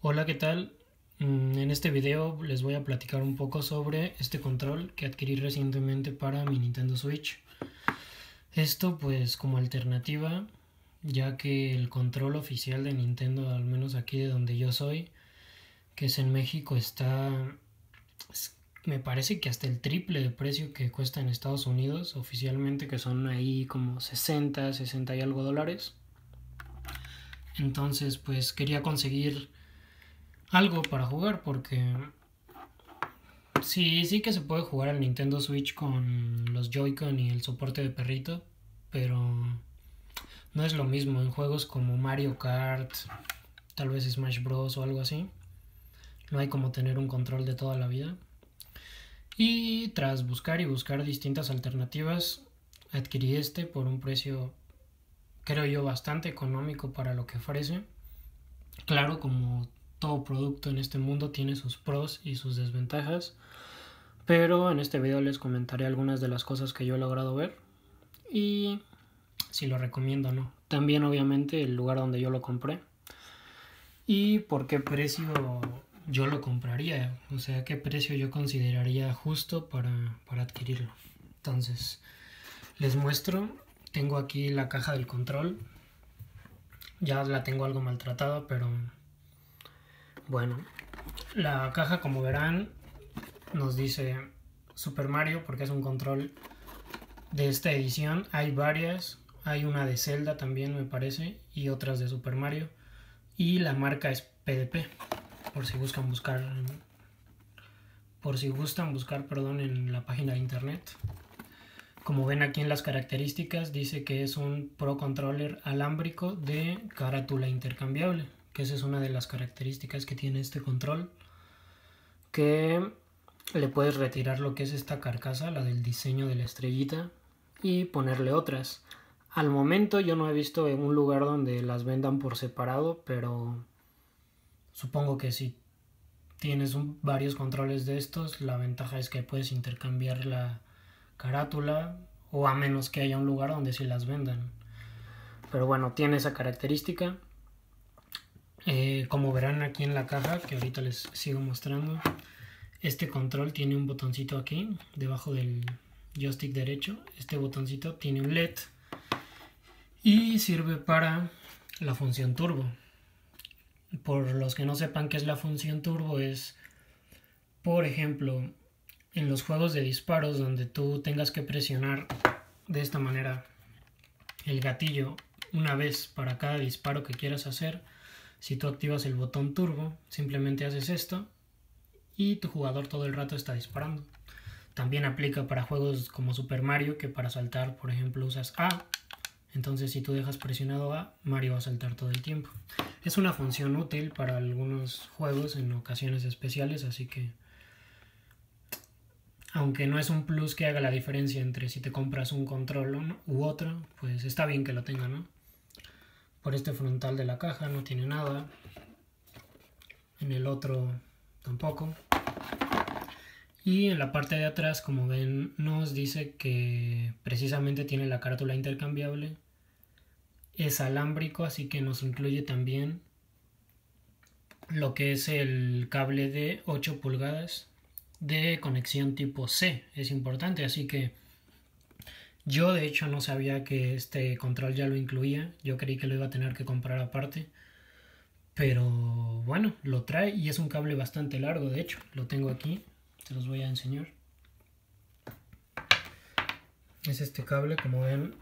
Hola, ¿qué tal? En este video les voy a platicar un poco sobre este control que adquirí recientemente para mi Nintendo Switch. Esto pues como alternativa, ya que el control oficial de Nintendo, al menos aquí de donde yo soy, que es en México, me parece que hasta el triple de precio que cuesta en Estados Unidos oficialmente, que son ahí como 60 y algo dólares. Entonces pues quería conseguir algo para jugar porque sí que se puede jugar al Nintendo Switch con los Joy-Con y el soporte de perrito, pero no es lo mismo en juegos como Mario Kart, tal vez Smash Bros o algo así. No hay como tener un control de toda la vida. Y tras buscar y buscar distintas alternativas, adquirí este por un precio, creo yo, bastante económico para lo que ofrece. Claro, como todo producto en este mundo tiene sus pros y sus desventajas, pero en este video les comentaré algunas de las cosas que yo he logrado ver y si lo recomiendo o no. También obviamente el lugar donde yo lo compré y por qué precio yo lo compraría, o sea, qué precio yo consideraría justo para adquirirlo. Entonces, les muestro, tengo aquí la caja del control, ya la tengo algo maltratada, pero bueno, la caja, como verán, nos dice Super Mario porque es un control de esta edición. Hay varias, hay una de Zelda también me parece y otras de Super Mario, y la marca es PDP por si buscan buscar en la página de internet. Como ven aquí en las características dice que es un Pro Controller alámbrico de carátula intercambiable, que esa es una de las características que tiene este control, que le puedes retirar lo que es esta carcasa, la del diseño de la estrellita, y ponerle otras. Al momento yo no he visto en un lugar donde las vendan por separado, pero supongo que si tienes varios controles de estos, la ventaja es que puedes intercambiar la carátula, o a menos que haya un lugar donde sí las vendan. Pero bueno, tiene esa característica. Como verán aquí en la caja, que ahorita les sigo mostrando, este control tiene un botoncito aquí, debajo del joystick derecho. Este botoncito tiene un LED y sirve para la función turbo. Por los que no sepan qué es la función turbo, es, por ejemplo, en los juegos de disparos donde tú tengas que presionar de esta manera el gatillo una vez para cada disparo que quieras hacer. Si tú activas el botón turbo, simplemente haces esto y tu jugador todo el rato está disparando. También aplica para juegos como Super Mario, que para saltar, por ejemplo, usas A. Entonces si tú dejas presionado A, Mario va a saltar todo el tiempo. Es una función útil para algunos juegos en ocasiones especiales, así que aunque no es un plus que haga la diferencia entre si te compras un control u otro, pues está bien que lo tenga, ¿no? Por este frontal de la caja no tiene nada. En el otro tampoco. Y en la parte de atrás, como ven, nos dice que precisamente tiene la carátula intercambiable. Es alámbrico, así que nos incluye también lo que es el cable de 8 pulgadas de conexión tipo C. Es importante, así que yo de hecho no sabía que este control ya lo incluía. Yo creí que lo iba a tener que comprar aparte. Pero bueno, lo trae y es un cable bastante largo, de hecho. Lo tengo aquí, se los voy a enseñar. Es este cable, como ven.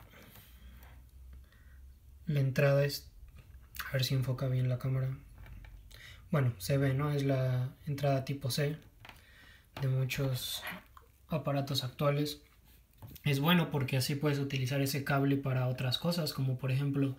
La entrada es... A ver si enfoca bien la cámara. Bueno, se ve, ¿no? Es la entrada tipo C de muchos aparatos actuales. Es bueno porque así puedes utilizar ese cable para otras cosas, como por ejemplo,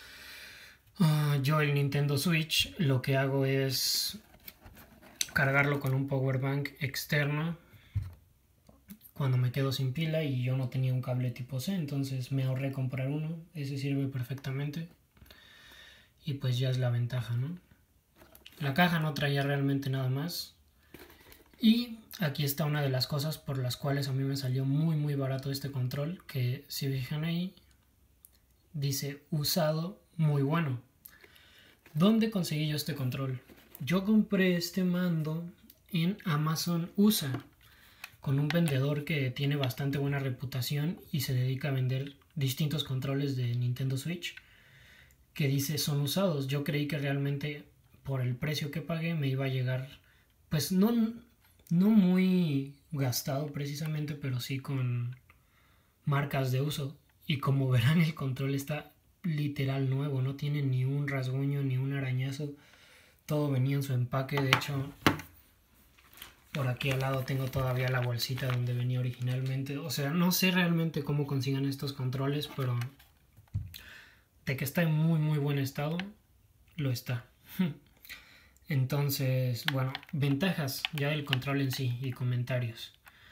yo el Nintendo Switch lo que hago es cargarlo con un power bank externo cuando me quedo sin pila y yo no tenía un cable tipo C, entonces me ahorré comprar uno. Ese sirve perfectamente y pues ya es la ventaja, ¿no? La caja no traía realmente nada más. Y aquí está una de las cosas por las cuales a mí me salió muy barato este control, que si fijan ahí dice usado muy bueno. ¿Dónde conseguí yo este control? Yo compré este mando en Amazon USA con un vendedor que tiene bastante buena reputación y se dedica a vender distintos controles de Nintendo Switch que dice son usados. Yo creí que realmente por el precio que pagué me iba a llegar, pues no muy gastado precisamente, pero sí con marcas de uso. Y como verán, el control está literal nuevo, no tiene ni un rasguño ni un arañazo. Todo venía en su empaque. De hecho, por aquí al lado tengo todavía la bolsita donde venía originalmente. O sea, no sé realmente cómo consigan estos controles, pero de que está en muy buen estado, lo está. Entonces, bueno, ventajas ya del control en sí y comentarios.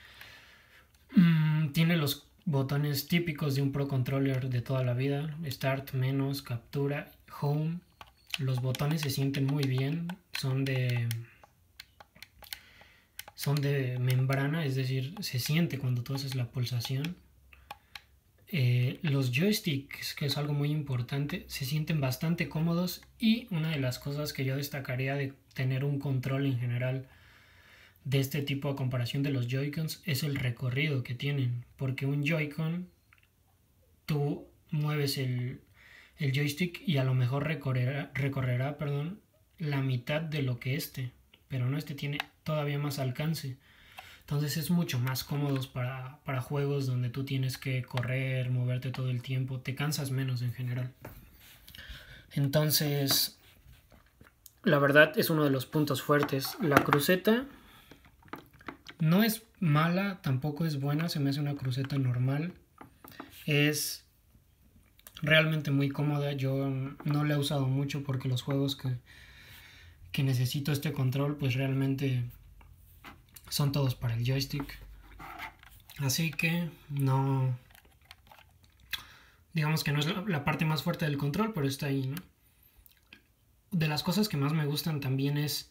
Tiene los botones típicos de un Pro Controller de toda la vida: Start, menos, captura, Home. Los botones se sienten muy bien, son de membrana, es decir, se siente cuando tú haces la pulsación. Los joysticks, que es algo muy importante, se sienten bastante cómodos, y una de las cosas que yo destacaría de tener un control en general de este tipo a comparación de los Joy-Cons es el recorrido que tienen, porque un Joy-Con tú mueves el joystick y a lo mejor recorrerá la mitad de lo que pero no, tiene todavía más alcance. Entonces es mucho más cómodo para juegos donde tú tienes que correr, moverte todo el tiempo, te cansas menos en general. Entonces, la verdad es uno de los puntos fuertes. La cruceta no es mala, tampoco es buena, se me hace una cruceta normal. Es realmente muy cómoda, yo no la he usado mucho porque los juegos que necesito este control pues realmente son todos para el joystick. Así que no, digamos que no es la parte más fuerte del control, pero está ahí, ¿no? De las cosas que más me gustan también es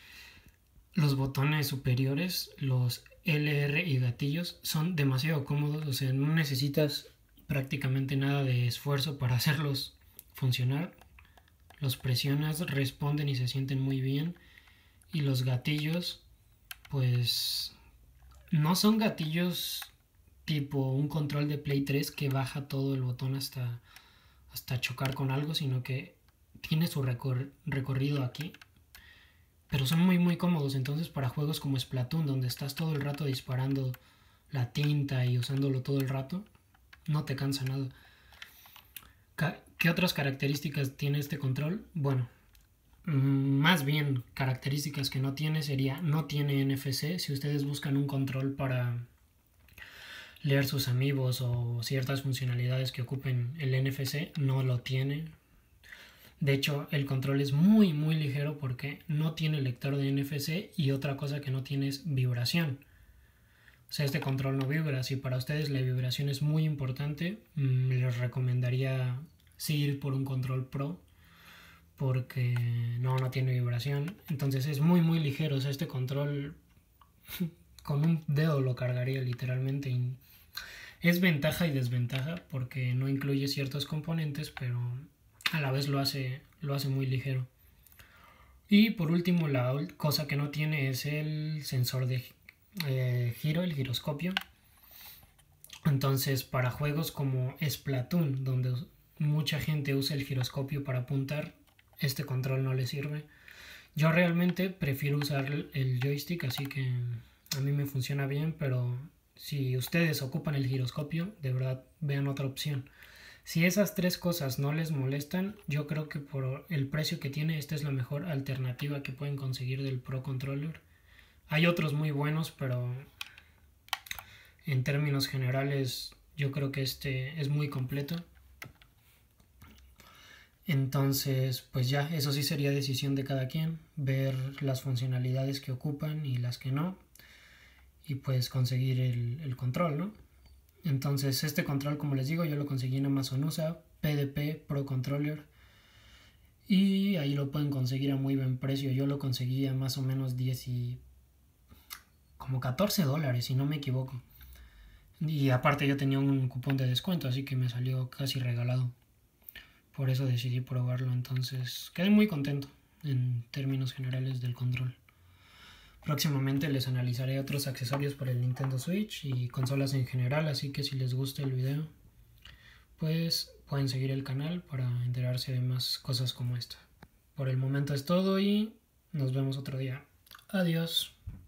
los botones superiores, los LR y gatillos, son demasiado cómodos, o sea, no necesitas prácticamente nada de esfuerzo para hacerlos funcionar. Los presionas, responden y se sienten muy bien. Y los gatillos, pues no son gatillos tipo un control de Play 3 que baja todo el botón hasta chocar con algo, sino que tiene su recorrido aquí. Pero son muy cómodos, entonces para juegos como Splatoon, donde estás todo el rato disparando la tinta y usándolo todo el rato, no te cansa nada. ¿Qué otras características tiene este control? Bueno, más bien características que no tiene sería: no tiene NFC. Si ustedes buscan un control para leer sus amigos o ciertas funcionalidades que ocupen el NFC, no lo tiene. De hecho, el control es muy ligero porque no tiene lector de NFC, y otra cosa que no tiene es vibración. O sea, este control no vibra. Si para ustedes la vibración es muy importante, les recomendaría sí ir por un control Pro, porque no tiene vibración. Entonces es muy ligero. O sea, este control con un dedo lo cargaría literalmente. Y es ventaja y desventaja porque no incluye ciertos componentes, pero a la vez lo hace muy ligero. Y por último, la cosa que no tiene es el sensor de giro, el giroscopio. Entonces, para juegos como Splatoon, donde mucha gente usa el giroscopio para apuntar, este control no le sirve. Yo realmente prefiero usar el joystick, así que a mí me funciona bien, pero si ustedes ocupan el giroscopio, de verdad vean otra opción. Si esas tres cosas no les molestan, yo creo que por el precio que tiene, esta es la mejor alternativa que pueden conseguir del Pro Controller. Hay otros muy buenos, pero en términos generales yo creo que este es muy completo. Entonces, pues ya, eso sí sería decisión de cada quien, ver las funcionalidades que ocupan y las que no, y pues conseguir el control, ¿no? Entonces, este control, como les digo, yo lo conseguí en Amazon USA, PDP Pro Controller, y ahí lo pueden conseguir a muy buen precio. Yo lo conseguí a más o menos como $14, si no me equivoco. Y aparte yo tenía un cupón de descuento, así que me salió casi regalado. Por eso decidí probarlo, entonces quedé muy contento. en términos generales del control. Próximamente les analizaré otros accesorios para el Nintendo Switch y consolas en general, así que si les gusta el video, pues pueden seguir el canal para enterarse de más cosas como esta. Por el momento es todo y nos vemos otro día. Adiós.